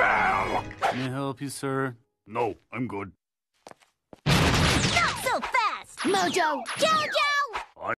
fell! May I help you, sir? No, I'm good. Not so fast! Mojo! Jojo!